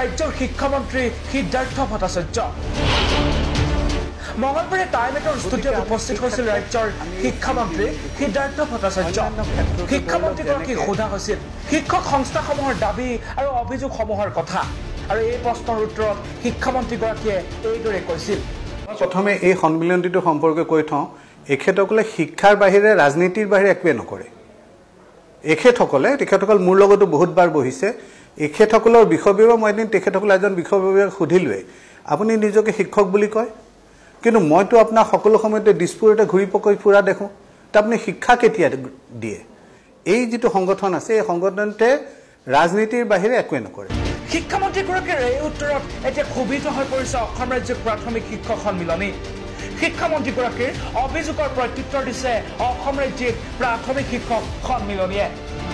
ৰাজ্যৰ শিক্ষামন্ত্ৰী সিদ্ধাৰ্থ ভট্টাচাৰ্য মঙলবাৰে টাইম এটৰ ষ্টুডিঅ'ত উপস্থিত হৈছিল ৰাজ্যৰ শিক্ষামন্ত্ৰী সিদ্ধাৰ্থ ভট্টাচাৰ্য শিক্ষামন্ত্ৰীগৰাকীক সোধা হৈছিল শিক্ষক সংস্থাসমূহৰ দাবী আৰু অভিযোগসমূহৰ কথা আৰু এই প্ৰশ্নৰ উত্তৰত শিক্ষামন্ত্ৰীগৰাকীয়ে এইদৰে কৈছিল প্ৰথমে এই সন্মিলনটো সম্পৰ্কে কৈ থওঁ এখেতসকলে শিক্ষাৰ বাহিৰে ৰাজনীতিৰ বাহিৰে একোৱে নকৰে তেখেতসকল মোৰ লগতো বহুতবাৰ বহিছে এখেতসকলৰ বিষয়বিভাগ মই এদিন তেখেতসকল এজন বিষয়বিভাগ সুধিলোৱে আপুনি নিজকে শিক্ষক বুলি কয় কিন্তু মইতো আপোনাৰ সকলো সময়তে দিছপুৰতে ঘূৰি পকৈ ফুৰা দেখোঁ তা আপুনি শিক্ষা কেতিয়া দিয়ে এই যিটো সংগঠন আছে এই সংগঠনতে ৰাজনীতিৰ বাহিৰে একোৱে নকৰে শিক্ষামন্ত্ৰীগৰাকীৰ এই উত্তৰত এতিয়া ক্ষোভিত হৈ পৰিছে অসম ৰাজ্যিক প্ৰাথমিক শিক্ষক সন্মিলনী শিক্ষামন্ত্ৰীগৰাকীৰ অভিযোগৰ প্ৰত্যুত্তৰ দিছে অসম ৰাজ্যিক প্ৰাথমিক শিক্ষক সন্মিলনীয়ে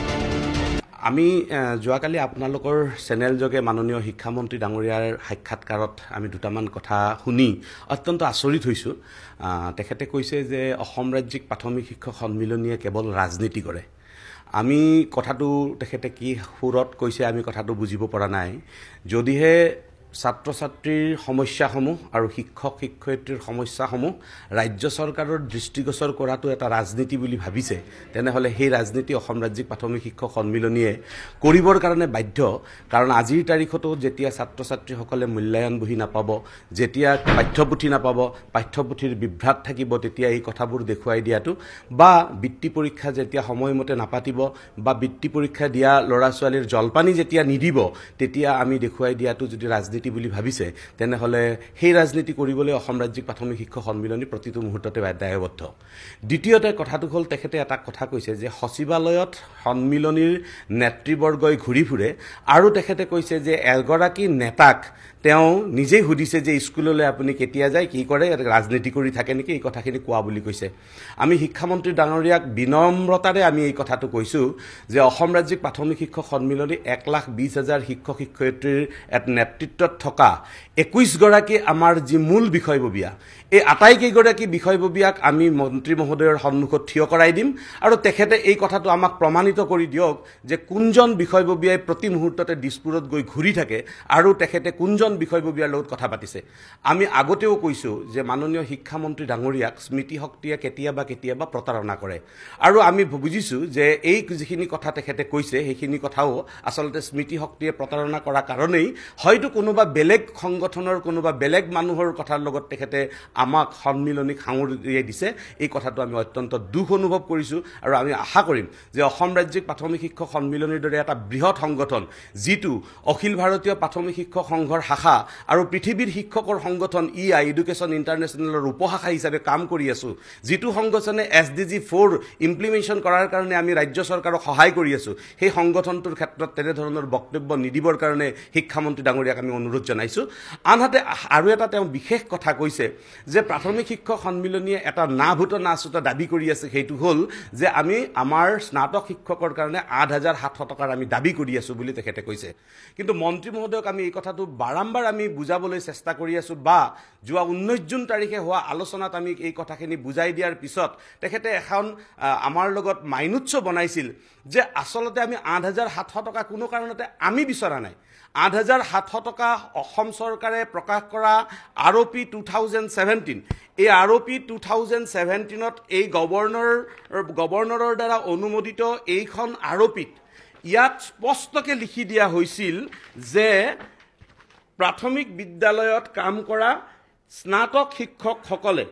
আমি যোৱাকালি আপোনালোকৰ চেনেল যোগে মাননীয় শিক্ষামন্ত্ৰী ডাঙৰীয়াৰ সাক্ষাৎকাৰত আমি দুটামান কথা শুনি অত্যন্ত আচৰিত হৈছোঁ তেখেতে কৈছে যে অসম ৰাজ্যিক প্ৰাথমিক শিক্ষক সন্মিলনীয়ে কেৱল ৰাজনীতি কৰে আমি কথাটো তেখেতে কি সুৰত কৈছে আমি কথাটো বুজিব পৰা নাই যদিহে ছাত্ৰ ছাত্ৰীৰ সমস্যাসমূহ আৰু শিক্ষক শিক্ষয়িত্ৰীৰ সমস্যাসমূহ ৰাজ্য চৰকাৰৰ দৃষ্টিগোচৰ কৰাটো এটা ৰাজনীতি বুলি ভাবিছে তেনেহ'লে সেই ৰাজনীতি অসম ৰাজ্যিক প্ৰাথমিক শিক্ষক সন্মিলনীয়ে কৰিবৰ কাৰণে বাধ্য কাৰণ আজিৰ তাৰিখতো যেতিয়া ছাত্ৰ ছাত্ৰীসকলে মূল্যায়ন বহি নাপাব যেতিয়া পাঠ্যপুথি নাপাব পাঠ্যপুথিৰ বিভ্ৰাট থাকিব তেতিয়া এই কথাবোৰ দেখুৱাই দিয়াটো বা বৃত্তি পৰীক্ষা যেতিয়া সময়মতে নাপাতিব বা বৃত্তি পৰীক্ষা দিয়া ল'ৰা ছোৱালীৰ জলপানী যেতিয়া নিদিব তেতিয়া আমি দেখুৱাই দিয়াটো যদি ৰাজনীতি বুলি ভাবিছে তেনেহ'লে সেই ৰাজনীতি কৰিবলৈ অসম ৰাজ্যিক প্ৰাথমিক শিক্ষক সন্মিলনী প্ৰতিটো মুহূৰ্ততে দায়বদ্ধ দ্বিতীয়তে কথাটো হ'ল তেখেতে এটা কথা কৈছে যে সচিবালয়ত সন্মিলনীৰ নেতৃবৰ্গই ঘূৰি ফুৰে আৰু তেখেতে কৈছে যে এগৰাকী নেতাক তেওঁ নিজেই সুধিছে যে স্কুললৈ আপুনি কেতিয়া যায় কি কৰে ৰাজনীতি কৰি থাকে নেকি এই কথাখিনি কোৱা বুলি কৈছে আমি শিক্ষামন্ত্ৰী ডাঙৰীয়াক বিনম্ৰতাৰে আমি এই কথাটো কৈছোঁ যে অসম ৰাজ্যিক প্ৰাথমিক শিক্ষক সন্মিলনী 1,20,000 শিক্ষক শিক্ষয়িত্ৰীৰ এক নেতৃত্বত থকা 21 গৰাকী আমাৰ যি মূল বিষয়ববীয়া এই আটাইকেইগৰাকী বিষয়ববীয়াক আমি মন্ত্ৰী মহোদয়ৰ সন্মুখত থিয় কৰাই দিম আৰু তেখেতে এই কথাটো আমাক প্ৰমাণিত কৰি দিয়ক যে কোনজন বিষয়ববীয়াই প্ৰতি মুহূৰ্ততে দিছপুৰত গৈ ঘূৰি থাকে আৰু তেখেতে কোনজন বিষয়ববীয়াৰ লগত কথা পাতিছে আমি আগতেও কৈছোঁ যে মাননীয় শিক্ষামন্ত্ৰী ডাঙৰীয়াক স্মৃতি শক্তিয়ে কেতিয়াবা প্ৰতাৰণা কৰে আৰু আমি বুজিছোঁ যে এই যিখিনি কথা তেখেতে কৈছে সেইখিনি কথাও আচলতে স্মৃতি শক্তিয়ে প্ৰতাৰণা কৰা কাৰণেই হয়তো কোনোবা বেলেগ সংগঠনৰ কোনোবা বেলেগ মানুহৰ কথাৰ লগত তেখেতে আমাক সন্মিলনীক সাঙুৰিয়াই দিছে এই কথাটো আমি অত্যন্ত দুখ অনুভৱ কৰিছোঁ আৰু আমি আশা কৰিম যে অসম ৰাজ্যিক প্ৰাথমিক শিক্ষক সন্মিলনীৰ দৰে এটা বৃহৎ সংগঠন যিটো অখিল ভাৰতীয় প্ৰাথমিক শিক্ষক সংঘৰ শাখা আৰু পৃথিৱীৰ শিক্ষকৰ সংগঠন এডুকেশ্যন ইণ্টাৰনেশ্যনেলৰ উপশাখা হিচাপে কাম কৰি আছোঁ যিটো সংগঠনে SDG 4 ইমপ্লিমেণ্টেশ্যন কৰাৰ কাৰণে আমি ৰাজ্য চৰকাৰক সহায় কৰি আছোঁ সেই সংগঠনটোৰ ক্ষেত্ৰত তেনেধৰণৰ বক্তব্য নিদিবৰ কাৰণে শিক্ষামন্ত্ৰী ডাঙৰীয়াক আমি অনুৰোধ জনাইছোঁ আনহাতে আৰু এটা তেওঁ বিশেষ কথা কৈছে যে প্ৰাথমিক শিক্ষক সন্মিলনীয়ে এটা না ভূত না চুত দাবী কৰি আছে সেইটো হ'ল যে আমি আমাৰ স্নাতক শিক্ষকৰ কাৰণে 8,700 টকাৰ আমি দাবী কৰি আছোঁ বুলি তেখেতে কৈছে কিন্তু মন্ত্ৰী মহোদয়ক আমি এই কথাটো বাৰম্বাৰ আমি বুজাবলৈ চেষ্টা কৰি আছোঁ বা যোৱা 19 জুন তাৰিখে হোৱা আলোচনাত আমি এই কথাখিনি বুজাই দিয়াৰ পিছত তেখেতে এখন আমাৰ লগত মাইনুৎস বনাইছিল যে আচলতে আমি 8,700 টকা কোনো কাৰণতে আমি বিচৰা নাই 8,700 টকা অসম চৰকাৰে প্ৰকাশ কৰা ROP 2017 এই ROP 2017ত এই গভৰ্ণৰৰ দ্বাৰা অনুমোদিত এইখন ROPত ইয়াত স্পষ্টকৈ লিখি দিয়া হৈছিল যে প্ৰাথমিক বিদ্যালয়ত কাম কৰা স্নাতক শিক্ষকসকলে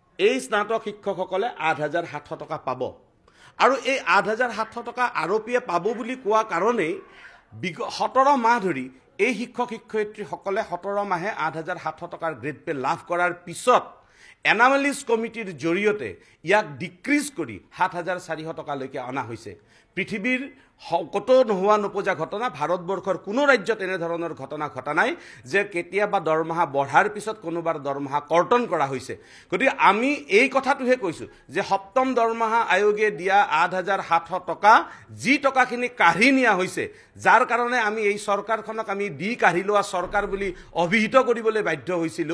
8,700 টকা পাব আৰু এই 8,700 টকা ROPয়ে পাব বুলি কোৱা কাৰণেই 17 মাহ ধৰি এই শিক্ষক শিক্ষয়িত্ৰীসকলে 17 মাহে 8,700 টকাৰ গ্ৰেড পে লাভ কৰাৰ পিছত এনামেলিছ কমিটিৰ জৰিয়তে ইয়াক ডিক্ৰিজ কৰি 7,400 টকালৈকে অনা হৈছে পৃথিৱীৰ কতো নোহোৱা নপজা ঘটনা ভাৰতবৰ্ষৰ কোনো ৰাজ্যত এনেধৰণৰ ঘটনা ঘটা নাই যে কেতিয়াবা দৰমহা বঢ়াৰ পিছত কোনোবাৰ দৰমহা কৰ্তন কৰা হৈছে গতিকে আমি এই কথাটোহে কৈছোঁ যে সপ্তম দৰমহা আয়োগে দিয়া 8,700 টকা যি টকাখিনি কাঢ়ি নিয়া হৈছে যাৰ কাৰণে আমি এই চৰকাৰখনক আমি দি কাঢ়ি লোৱা চৰকাৰ বুলি অভিহিত কৰিবলৈ বাধ্য হৈছিলোঁ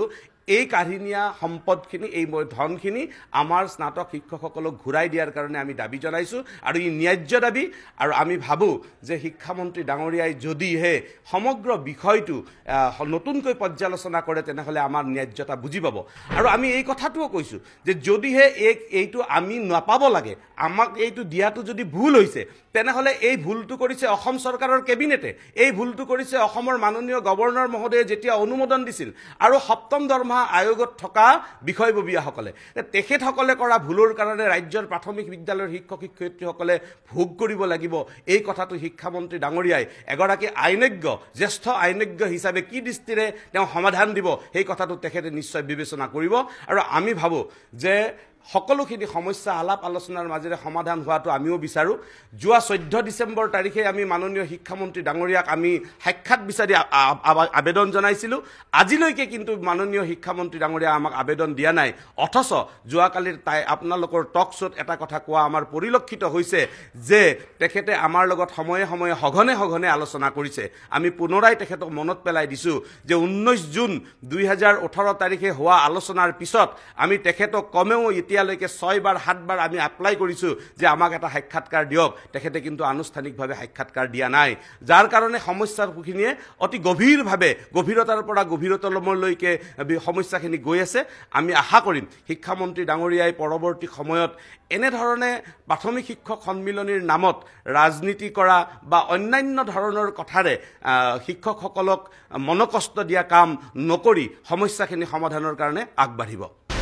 এই কাহিনীয়া সম্পদখিনি এই ধনখিনি আমাৰ স্নাতক শিক্ষকসকলক ঘূৰাই দিয়াৰ কাৰণে আমি দাবী জনাইছোঁ আৰু ই ন্যায্য দাবী আৰু আমি ভাবোঁ যে শিক্ষামন্ত্ৰী ডাঙৰীয়াই যদিহে সমগ্ৰ বিষয়টো নতুনকৈ পৰ্যালোচনা কৰে তেনেহ'লে আমাৰ ন্যায্যতা বুজি পাব আৰু আমি এই কথাটোও কৈছোঁ যে যদিহে এইটো আমি নাপাব লাগে আমাক এইটো দিয়াটো যদি ভুল হৈছে তেনেহ'লে এই ভুলটো কৰিছে অসম চৰকাৰৰ কেবিনেটে এই ভুলটো কৰিছে অসমৰ মাননীয় গভৰ্ণৰ মহোদয়ে যেতিয়া অনুমোদন দিছিল আৰু সপ্তম দৰমহা আয়োগত থকা বিষয়ববীয়াসকলে তেখেতসকলে কৰা ভুলৰ কাৰণে ৰাজ্যৰ প্ৰাথমিক বিদ্যালয়ৰ শিক্ষক শিক্ষয়িত্ৰীসকলে ভোগ কৰিব লাগিব এই কথাটো শিক্ষামন্ত্ৰী ডাঙৰীয়াই এগৰাকী আইনজ্ঞ জ্যেষ্ঠ আইনজ্ঞ হিচাপে কি দৃষ্টিৰে তেওঁ সমাধান দিব সেই কথাটো তেখেতে নিশ্চয় বিবেচনা কৰিব আৰু আমি ভাবোঁ যে সকলোখিনি সমস্যা আলাপ আলোচনাৰ মাজেৰে সমাধান হোৱাটো আমিও বিচাৰোঁ যোৱা 14 ডিচেম্বৰ তাৰিখে আমি মাননীয় শিক্ষামন্ত্ৰী ডাঙৰীয়াক আমি সাক্ষাৎ বিচাৰি আবেদন জনাইছিলোঁ আজিলৈকে কিন্তু মাননীয় শিক্ষামন্ত্ৰী ডাঙৰীয়া আমাক আবেদন দিয়া নাই অথচ যোৱাকালিৰ আপোনালোকৰ টক শ্ব'ত এটা কথা কোৱা আমাৰ পৰিলক্ষিত হৈছে যে তেখেতে আমাৰ লগত সময়ে সময়ে সঘনে আলোচনা কৰিছে আমি পুনৰাই তেখেতক মনত পেলাই দিছোঁ যে 19 জুন 2018 তাৰিখে হোৱা আলোচনাৰ পিছত আমি তেখেতক কমেও এতিয়ালৈকে 6 বাৰ 7 বাৰ আমি এপ্লাই কৰিছোঁ যে আমাক এটা সাক্ষাৎকাৰ দিয়ক তেখেতে কিন্তু আনুষ্ঠানিকভাৱে সাক্ষাৎকাৰ দিয়া নাই যাৰ কাৰণে সমস্যাখিনিয়ে অতি গভীৰভাৱে গভীৰতাৰ পৰা গভীৰতমলৈকে সমস্যাখিনি গৈ আছে আমি আশা কৰিম শিক্ষামন্ত্ৰী ডাঙৰীয়াই পৰৱৰ্তী সময়ত এনেধৰণে প্ৰাথমিক শিক্ষক সন্মিলনীৰ নামত ৰাজনীতি কৰা বা অন্যান্য ধৰণৰ কথাৰে শিক্ষকসকলক মনকষ্ট দিয়া কাম নকৰি সমস্যাখিনি সমাধানৰ কাৰণে আগবাঢ়িব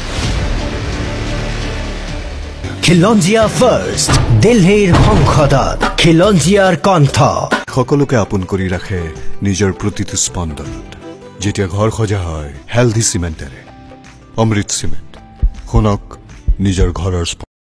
খিলঞ্জীয়া ফাৰ্ষ্ট দিল্লীৰ সংসদত খিলঞ্জীয়াৰ কণ্ঠ সকলোকে আপোন কৰি ৰাখে নিজৰ প্ৰতিটো স্পন্দনত যেতিয়া ঘৰ সজা হয় হেলদি চিমেণ্টেৰে অমৃত চিমেণ্ট শুনক নিজৰ ঘৰৰ